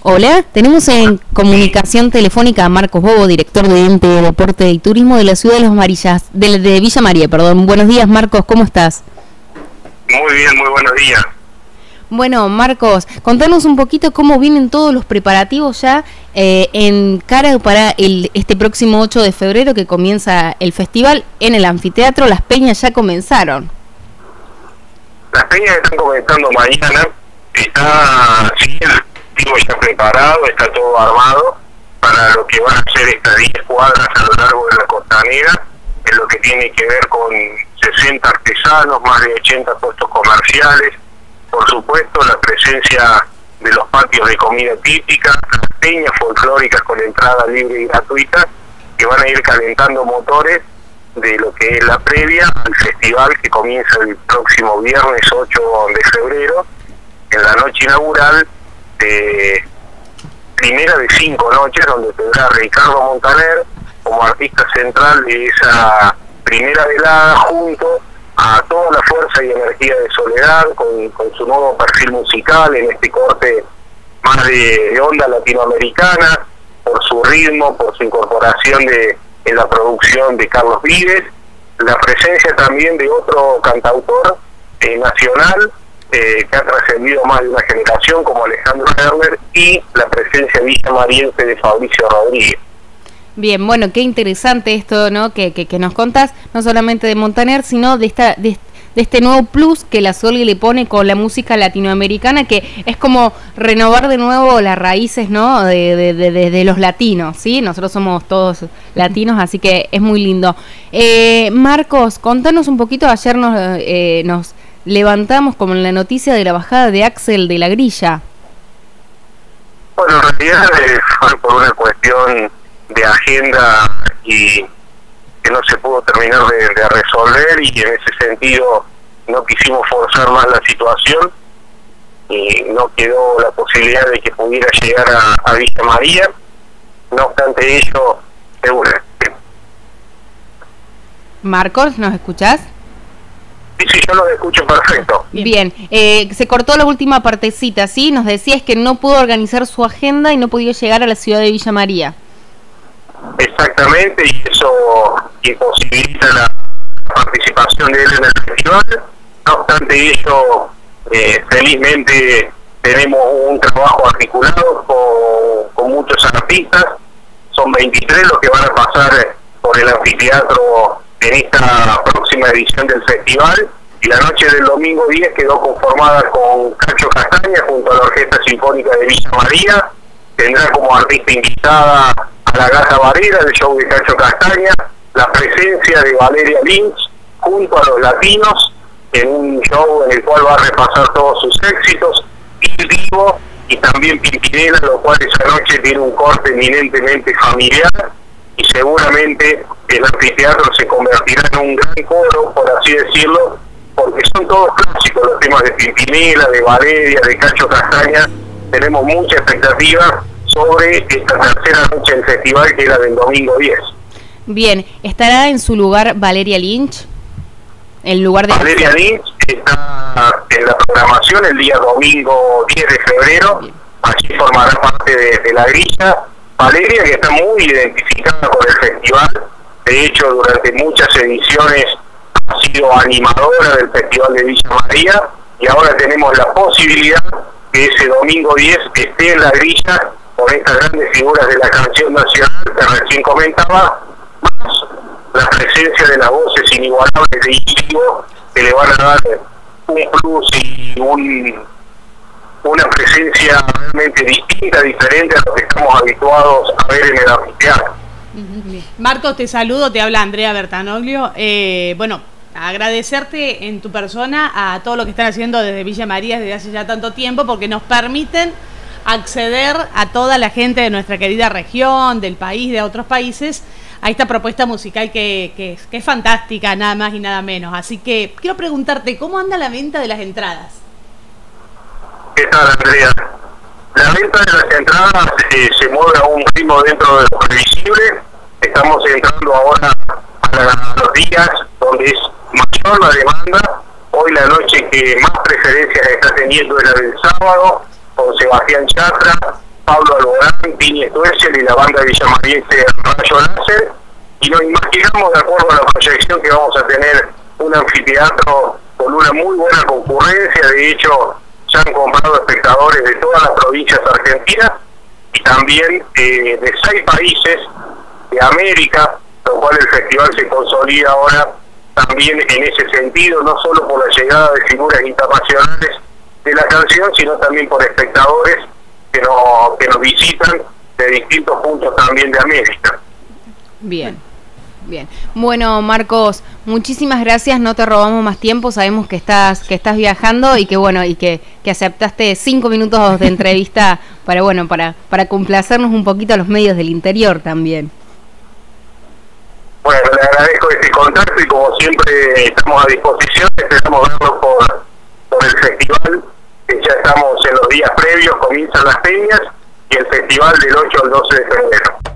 Hola, tenemos en comunicación telefónica a Marcos Bobo, director de Ente de Deporte y Turismo de la ciudad de Los Marillas, de Villa María, perdón. Buenos días, Marcos, ¿cómo estás? Muy bien, muy buenos días. Bueno, Marcos, contanos un poquito cómo vienen todos los preparativos ya en cara para este próximo 8 de febrero que comienza el festival en el anfiteatro. Las peñas ya comenzaron. Las peñas están comenzando mañana, está ya preparado, está todo armado para lo que van a ser estas 10 cuadras a lo largo de la costanera, en lo que tiene que ver con 60 artesanos, más de 80 puestos comerciales, por supuesto la presencia de los patios de comida típica, las peñas folclóricas con entrada libre y gratuita, que van a ir calentando motores de lo que es la previa al festival que comienza el próximo viernes 8 de febrero, en la noche inaugural, primera de 5 noches, donde tendrá Ricardo Montaner como artista central de esa primera velada, junto a toda la fuerza y energía de Soledad, con su nuevo perfil musical en este corte más de onda latinoamericana, por su ritmo, por su incorporación en la producción de Carlos Vives, la presencia también de otro cantautor nacional, que ha trascendido más de una generación, como Alejandro Lerner, y la presencia villamariense de Fabricio Rodríguez. Bien, bueno, qué interesante esto, ¿no? Que nos contás, no solamente de Montaner, sino de este nuevo plus que la Soli le pone con la música latinoamericana, que es como renovar de nuevo las raíces, ¿no? De los latinos, ¿sí? Nosotros somos todos latinos, así que es muy lindo. Marcos, contanos un poquito, ayer nos levantamos como en la noticia de la bajada de Axel de la grilla. Bueno, en realidad fue por una cuestión de agenda y que no se pudo terminar de resolver, y en ese sentido no quisimos forzar más la situación y no quedó la posibilidad de que pudiera llegar a Villa María. No obstante ello, Marcos, ¿nos escuchás? Sí, yo lo escucho perfecto. Bien, se cortó la última partecita, ¿sí? Nos decías que no pudo organizar su agenda y no pudo llegar a la ciudad de Villa María. Exactamente, y eso imposibilita la participación de él en el festival. No obstante ello, felizmente tenemos un trabajo articulado con muchos artistas. Son 23 los que van a pasar por el anfiteatro en esta próxima edición del festival, y la noche del domingo 10 quedó conformada con Cacho Castaña junto a la Orquesta Sinfónica de Villa María. Tendrá como artista invitada a la Gata Varela del show de Cacho Castaña, la presencia de Valeria Lynch junto a los latinos en un show en el cual va a repasar todos sus éxitos, y Vivo y también Pimpinela, lo cual esa noche tiene un corte eminentemente familiar, y seguramente el anfiteatro se convertirá en un gran coro, por así decirlo, porque son todos clásicos los temas de Pimpinela, de Valeria, de Cacho Castaña. Tenemos mucha expectativa sobre esta tercera noche del festival, que es la del domingo 10. Bien, ¿estará en su lugar Valeria Lynch? ¿El lugar de Valeria Lynch está en la programación el día domingo 10 de febrero, allí formará parte de la grilla. Valeria, que está muy identificada con el festival, de hecho durante muchas ediciones ha sido animadora del Festival de Villa María, y ahora tenemos la posibilidad que ese domingo 10 esté en la grilla con estas grandes figuras de la canción nacional que recién comentaba, más la presencia de las voces inigualables de Íñigo, que le van a dar un plus y una presencia realmente distinta, diferente a lo que estamos habituados a ver en el anfiteatro. Marcos, te saludo, te habla Andrea Bertanoglio. Bueno, agradecerte en tu persona a todo lo que están haciendo desde Villa María desde hace ya tanto tiempo, porque nos permiten acceder a toda la gente de nuestra querida región, del país, de otros países, a esta propuesta musical que es fantástica, nada más y nada menos. Así que quiero preguntarte, ¿cómo anda la venta de las entradas? ¿Qué tal, Andrea? La venta de las entradas se mueve a un ritmo dentro de lo previsible. Estamos entrando ahora a los días donde es mayor la demanda. Hoy la noche que más preferencias está teniendo es la del sábado, con Sebastián Yatra, Pablo Alborán, Tini Stoessel y la banda villamariense Rayo Láser, y nos imaginamos, de acuerdo a la proyección, que vamos a tener un anfiteatro con una muy buena concurrencia. De hecho, se han comprado espectadores de todas las provincias argentinas y también de 6 países de América, lo cual el festival se consolida ahora también en ese sentido, no solo por la llegada de figuras internacionales de la canción, sino también por espectadores que nos visitan de distintos puntos también de América. Bien. Bien, bueno, Marcos, muchísimas gracias, no te robamos más tiempo, sabemos que estás viajando y que bueno, y que aceptaste 5 minutos de entrevista para complacernos un poquito a los medios del interior también. Bueno, le agradezco este contacto y como siempre estamos a disposición, esperamos verlo por el festival, que ya estamos en los días previos, comienzan las peñas y el festival del 8 al 12 de febrero.